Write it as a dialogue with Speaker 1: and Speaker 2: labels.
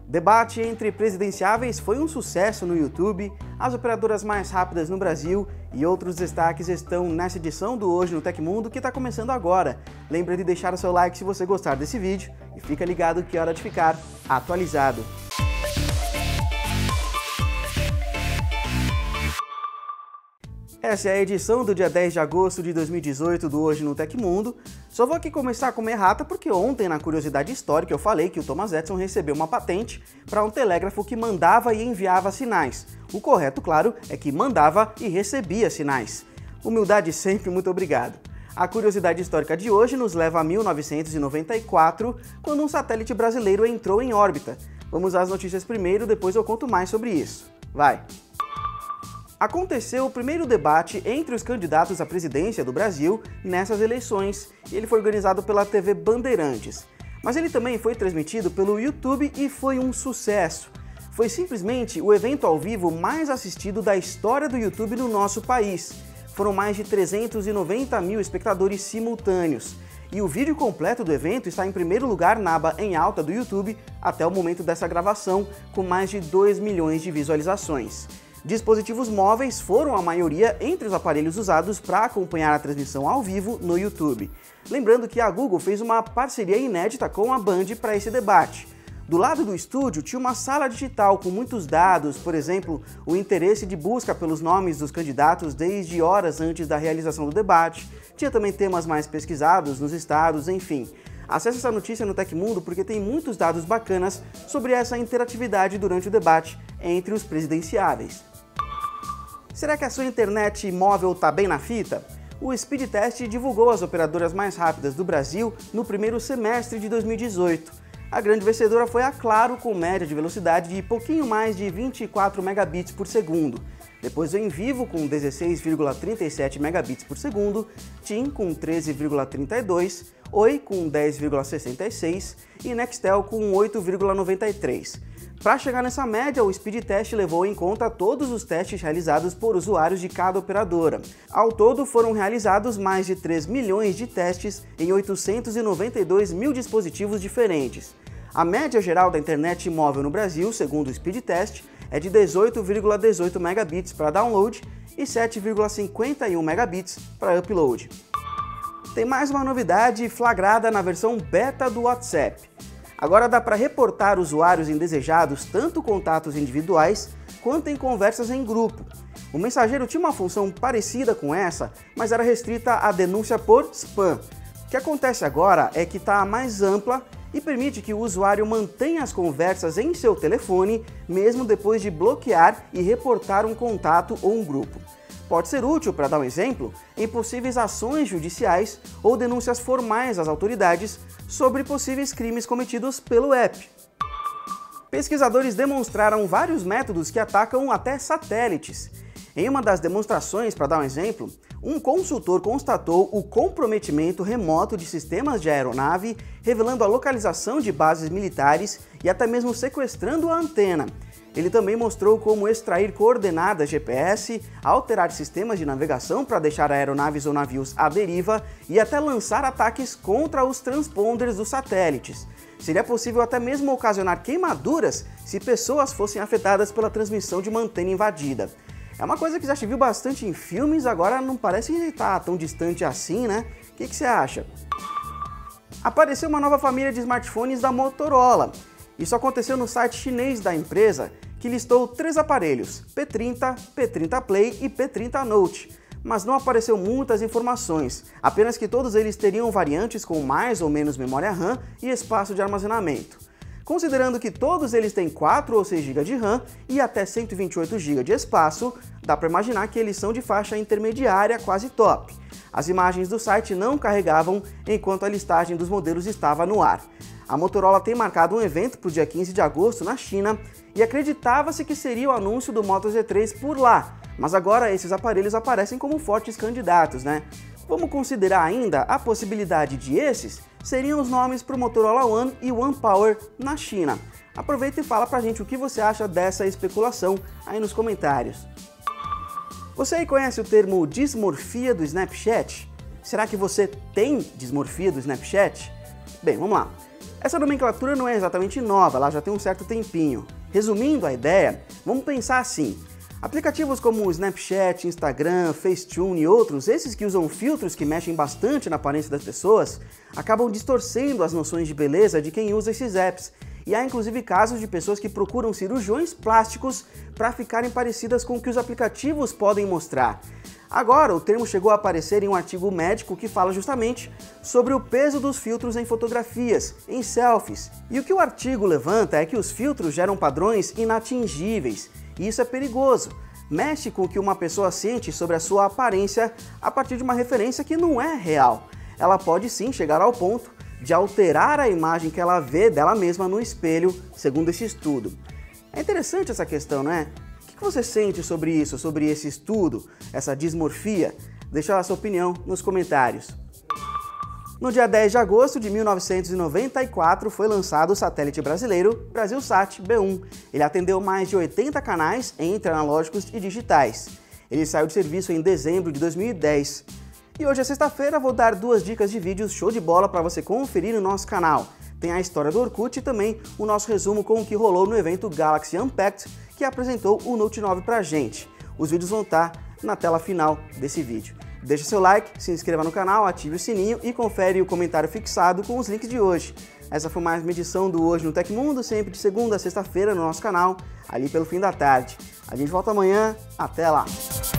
Speaker 1: Debate entre presidenciáveis foi um sucesso no YouTube, as operadoras mais rápidas no Brasil e outros destaques estão nessa edição do Hoje no Tecmundo que está começando agora. Lembra de deixar o seu like se você gostar desse vídeo e fica ligado que é hora de ficar atualizado. Essa é a edição do dia 10 de agosto de 2018 do Hoje no Tecmundo. Só vou aqui começar com uma errata porque ontem, na curiosidade histórica, eu falei que o Thomas Edison recebeu uma patente para um telégrafo que mandava e enviava sinais. O correto, claro, é que mandava e recebia sinais. Humildade sempre, muito obrigado. A curiosidade histórica de hoje nos leva a 1994, quando um satélite brasileiro entrou em órbita. Vamos às notícias primeiro, depois eu conto mais sobre isso. Vai! Aconteceu o primeiro debate entre os candidatos à presidência do Brasil nessas eleições e ele foi organizado pela TV Bandeirantes. Mas ele também foi transmitido pelo YouTube e foi um sucesso. Foi simplesmente o evento ao vivo mais assistido da história do YouTube no nosso país. Foram mais de 390 mil espectadores simultâneos. E o vídeo completo do evento está em primeiro lugar na aba em alta do YouTube até o momento dessa gravação, com mais de 2 milhões de visualizações. Dispositivos móveis foram a maioria entre os aparelhos usados para acompanhar a transmissão ao vivo no YouTube. Lembrando que a Google fez uma parceria inédita com a Band para esse debate. Do lado do estúdio tinha uma sala digital com muitos dados, por exemplo, o interesse de busca pelos nomes dos candidatos desde horas antes da realização do debate. Tinha também temas mais pesquisados nos estados, enfim. Acesse essa notícia no Tecmundo porque tem muitos dados bacanas sobre essa interatividade durante o debate entre os presidenciáveis. Será que a sua internet móvel está bem na fita? O Speedtest divulgou as operadoras mais rápidas do Brasil no primeiro semestre de 2018. A grande vencedora foi a Claro, com média de velocidade de pouquinho mais de 24 megabits por segundo. Depois vem Vivo com 16,37 megabits por segundo, TIM com 13,32, Oi com 10,66 e Nextel com 8,93. Para chegar nessa média, o Speedtest levou em conta todos os testes realizados por usuários de cada operadora. Ao todo, foram realizados mais de 3 milhões de testes em 892 mil dispositivos diferentes. A média geral da internet móvel no Brasil, segundo o Speedtest, é de 18,18 megabits para download e 7,51 megabits para upload. Tem mais uma novidade flagrada na versão beta do WhatsApp. Agora dá para reportar usuários indesejados tanto contatos individuais quanto em conversas em grupo. O mensageiro tinha uma função parecida com essa, mas era restrita à denúncia por spam. O que acontece agora é que está mais ampla e permite que o usuário mantenha as conversas em seu telefone mesmo depois de bloquear e reportar um contato ou um grupo. Pode ser útil, para dar um exemplo, em possíveis ações judiciais ou denúncias formais às autoridades sobre possíveis crimes cometidos pelo app. Pesquisadores demonstraram vários métodos que atacam até satélites. Em uma das demonstrações, para dar um exemplo, um consultor constatou o comprometimento remoto de sistemas de aeronave, revelando a localização de bases militares e até mesmo sequestrando a antena. Ele também mostrou como extrair coordenadas GPS, alterar sistemas de navegação para deixar aeronaves ou navios à deriva e até lançar ataques contra os transponders dos satélites. Seria possível até mesmo ocasionar queimaduras se pessoas fossem afetadas pela transmissão de uma antena invadida. É uma coisa que já se viu bastante em filmes, agora não parece estar tão distante assim, né? O que você acha? Apareceu uma nova família de smartphones da Motorola. Isso aconteceu no site chinês da empresa, que listou 3 aparelhos, P30, P30 Play e P30 Note, mas não apareceu muitas informações, apenas que todos eles teriam variantes com mais ou menos memória RAM e espaço de armazenamento. Considerando que todos eles têm 4 ou 6 GB de RAM e até 128 GB de espaço, dá para imaginar que eles são de faixa intermediária quase top. As imagens do site não carregavam enquanto a listagem dos modelos estava no ar. A Motorola tem marcado um evento para o dia 15 de agosto na China e acreditava-se que seria o anúncio do Moto Z3 por lá, mas agora esses aparelhos aparecem como fortes candidatos, né? Vamos considerar ainda a possibilidade de esses seriam os nomes para o Motorola One e One Power na China. Aproveita e fala pra gente o que você acha dessa especulação aí nos comentários. Você aí conhece o termo dismorfia do Snapchat? Será que você tem dismorfia do Snapchat? Bem, vamos lá. Essa nomenclatura não é exatamente nova, ela já tem um certo tempinho. Resumindo a ideia, vamos pensar assim. Aplicativos como o Snapchat, Instagram, Facetune e outros, esses que usam filtros que mexem bastante na aparência das pessoas, acabam distorcendo as noções de beleza de quem usa esses apps. E há inclusive casos de pessoas que procuram cirurgiões plásticos para ficarem parecidas com o que os aplicativos podem mostrar. Agora, o termo chegou a aparecer em um artigo médico que fala justamente sobre o peso dos filtros em fotografias, em selfies. E o que o artigo levanta é que os filtros geram padrões inatingíveis, e isso é perigoso. Mexe com o que uma pessoa sente sobre a sua aparência a partir de uma referência que não é real. Ela pode sim chegar ao ponto de alterar a imagem que ela vê dela mesma no espelho, segundo esse estudo. É interessante essa questão, não é? O que você sente sobre isso, sobre esse estudo, essa dismorfia? Deixa a sua opinião nos comentários. No dia 10 de agosto de 1994 foi lançado o satélite brasileiro Brasilsat B1. Ele atendeu mais de 80 canais entre analógicos e digitais. Ele saiu de serviço em dezembro de 2010. E hoje é sexta-feira, vou dar 2 dicas de vídeos show de bola para você conferir no nosso canal. Tem a história do Orkut e também o nosso resumo com o que rolou no evento Galaxy Unpacked, que apresentou o Note 9 pra gente. Os vídeos vão estar na tela final desse vídeo. Deixa seu like, se inscreva no canal, ative o sininho e confere o comentário fixado com os links de hoje. Essa foi mais uma edição do Hoje no Tecmundo, sempre de segunda a sexta-feira no nosso canal, ali pelo fim da tarde. A gente volta amanhã, até lá!